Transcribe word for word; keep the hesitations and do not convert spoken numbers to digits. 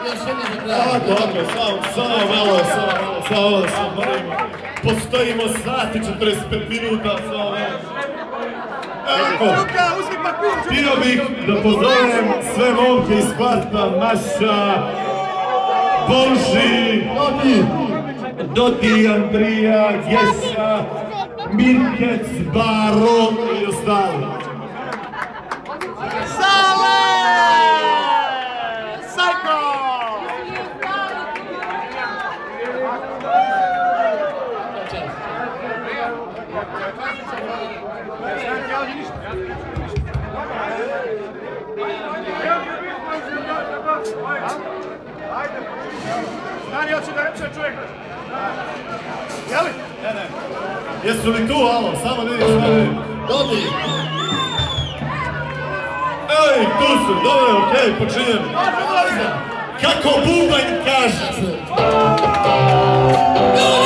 A, dobro, samo malo, samo malo, samo malo, samo malo. Postojimo sati, četrdeset pet minuta, samo malo. Evo, htio bih da pozovem sve momke iz kvarta Maša, Boži, Dodi, Andrija, Gesa, Mirkec, Baron i ostali. Sale! Sajko! Stani, hoće da reče čovjek. Jeli? Ne, ne. Jesu li tu, alo? Samo ne vidiš mene. Dodi! Ej, tu su, dobro, okej, počinjem. Kako bubanj kaže.